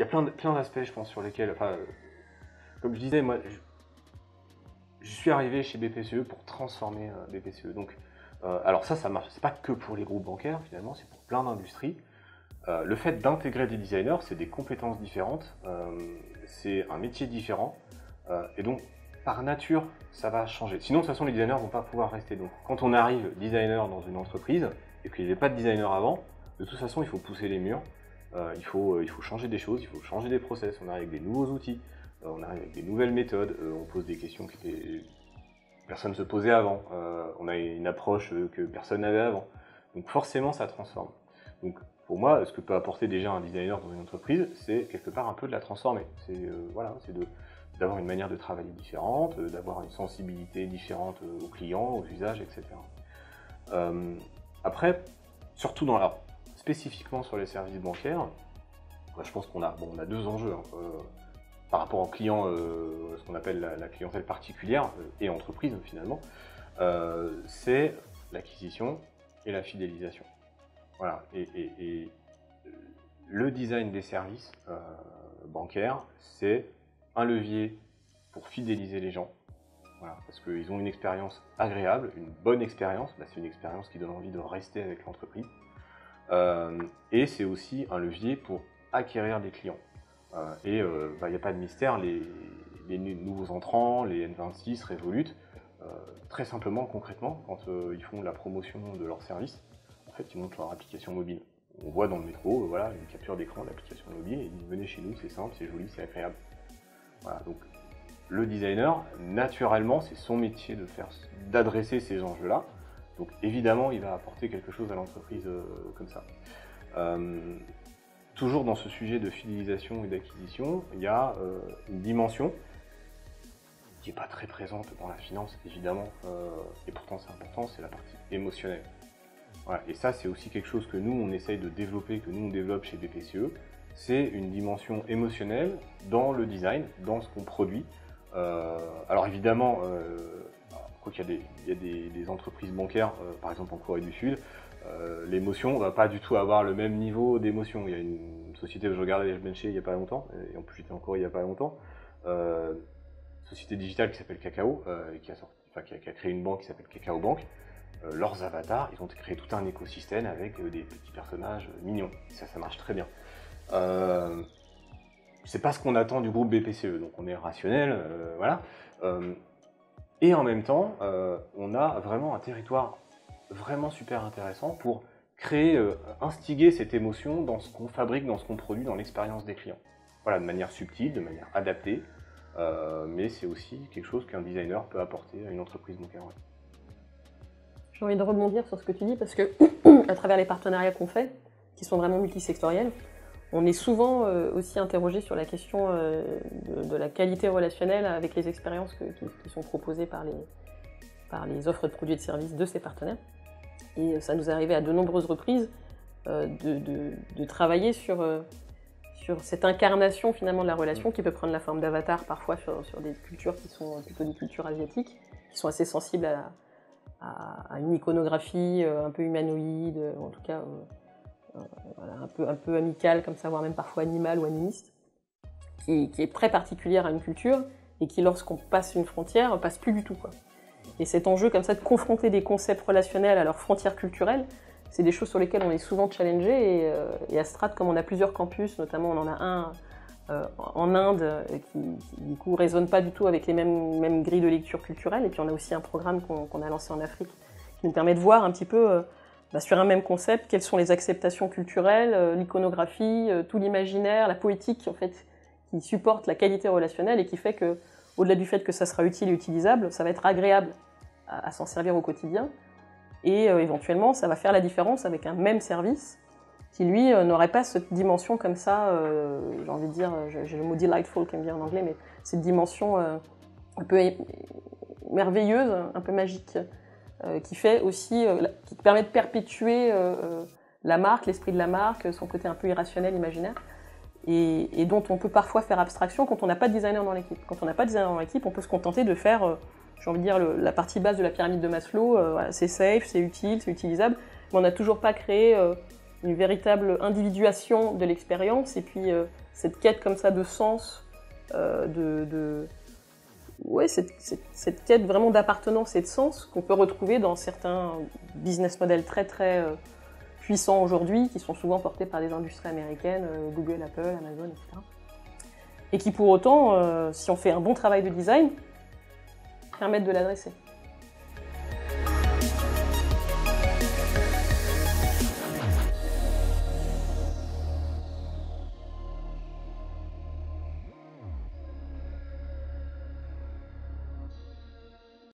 y a plein d'aspects, je pense, sur lesquels, enfin, comme je disais, moi, je suis arrivé chez BPCE pour transformer BPCE. Donc, alors ça marche. C'est pas que pour les groupes bancaires, finalement, c'est pour plein d'industries. Le fait d'intégrer des designers, c'est des compétences différentes, c'est un métier différent, et donc, par nature, ça va changer. Sinon, de toute façon, les designers vont pas pouvoir rester. Donc, quand on arrive designer dans une entreprise, et qu'il n'y avait pas de designer avant, de toute façon, il faut pousser les murs, il faut changer des choses, il faut changer des process, on arrive avec des nouveaux outils, on arrive avec des nouvelles méthodes, on pose des questions que personne ne se posait avant, on a une approche que personne n'avait avant. Donc forcément, ça transforme. Donc pour moi, ce que peut apporter déjà un designer dans une entreprise, c'est quelque part un peu de la transformer. C'est voilà, c'est d'avoir une manière de travailler différente, d'avoir une sensibilité différente aux clients, aux usages, etc. Après, surtout spécifiquement sur les services bancaires, je pense qu'on a, on a deux enjeux hein, par rapport aux clients, ce qu'on appelle la clientèle particulière et entreprise finalement, c'est l'acquisition et la fidélisation. Voilà. Et le design des services bancaires, c'est un levier pour fidéliser les gens. Voilà, parce qu'ils ont une expérience agréable, une bonne expérience, c'est une expérience qui donne envie de rester avec l'entreprise. Et c'est aussi un levier pour acquérir des clients. Il n'y a pas de mystère, les nouveaux entrants, les N26, Revolut, très simplement, concrètement, quand ils font la promotion de leur service, en fait, ils montrent leur application mobile. On voit dans le métro, voilà, une capture d'écran de l'application mobile, et ils disent venez chez nous, c'est simple, c'est joli, c'est agréable. Voilà, donc le designer, naturellement, c'est son métier d'adresser ces enjeux-là. Donc évidemment, il va apporter quelque chose à l'entreprise comme ça. Toujours dans ce sujet de fidélisation et d'acquisition, il y a une dimension qui n'est pas très présente dans la finance, évidemment, et pourtant c'est important, c'est la partie émotionnelle. Voilà, et ça, c'est aussi quelque chose que nous, on essaye de développer, que nous, on développe chez BPCE. C'est une dimension émotionnelle dans le design, dans ce qu'on produit. Alors évidemment, quoi qu'il y a des entreprises bancaires, par exemple en Corée du Sud, l'émotion ne va pas du tout avoir le même niveau d'émotion. Il y a une société que je regardais les benchés il n'y a pas longtemps, et en plus j'étais en Corée il n'y a pas longtemps, société digitale qui s'appelle Kakao, qui a créé une banque qui s'appelle Kakao Bank. Leurs avatars, ils ont créé tout un écosystème avec des petits personnages mignons. Ça marche très bien. C'est pas ce qu'on attend du groupe BPCE, donc on est rationnel, voilà. Et en même temps, on a vraiment un territoire vraiment super intéressant pour créer, instiguer cette émotion dans ce qu'on fabrique, dans ce qu'on produit, dans l'expérience des clients. Voilà, de manière subtile, de manière adaptée, mais c'est aussi quelque chose qu'un designer peut apporter à une entreprise bancaire. J'ai envie de rebondir sur ce que tu dis parce que, à travers les partenariats qu'on fait, qui sont vraiment multisectoriels, on est souvent aussi interrogé sur la question de la qualité relationnelle avec les expériences qui sont proposées par les offres de produits et de services de ces partenaires. Et ça nous est arrivé à de nombreuses reprises de travailler sur cette incarnation finalement de la relation qui peut prendre la forme d'avatar parfois sur des cultures qui sont plutôt des cultures asiatiques, qui sont assez sensibles à une iconographie un peu humanoïde, en tout cas un peu amicale comme ça, voire même parfois animale ou animiste, qui est très particulière à une culture et qui, lorsqu'on passe une frontière, passe plus du tout, quoi. Et cet enjeu comme ça de confronter des concepts relationnels à leurs frontières culturelles, c'est des choses sur lesquelles on est souvent challengé et à Strat, comme on a plusieurs campus, notamment on en a un en Inde qui du coup résonne pas du tout avec les mêmes grilles de lecture culturelle, et puis on a aussi un programme qu'on a lancé en Afrique qui nous permet de voir un petit peu sur un même concept quelles sont les acceptations culturelles, l'iconographie, tout l'imaginaire, la poétique en fait qui supporte la qualité relationnelle et qui fait que, au-delà du fait que ça sera utile et utilisable, ça va être agréable à s'en servir au quotidien et éventuellement ça va faire la différence avec un même service qui lui n'aurait pas cette dimension comme ça, j'ai envie de dire, j'ai le mot delightful qui aime bien en anglais, mais cette dimension un peu merveilleuse, un peu magique, qui fait aussi, qui permet de perpétuer la marque, l'esprit de la marque, son côté un peu irrationnel, imaginaire, et dont on peut parfois faire abstraction quand on n'a pas de designer dans l'équipe. Quand on n'a pas de designer dans l'équipe, on peut se contenter de faire, j'ai envie de dire, la partie basse de la pyramide de Maslow, voilà, c'est safe, c'est utile, c'est utilisable, mais on n'a toujours pas créé une véritable individuation de l'expérience et puis cette quête comme ça de sens, ouais, cette quête vraiment d'appartenance et de sens qu'on peut retrouver dans certains business models très très puissants aujourd'hui, qui sont souvent portés par des industries américaines, Google, Apple, Amazon, etc. Et qui pour autant, si on fait un bon travail de design, permettent de l'adresser.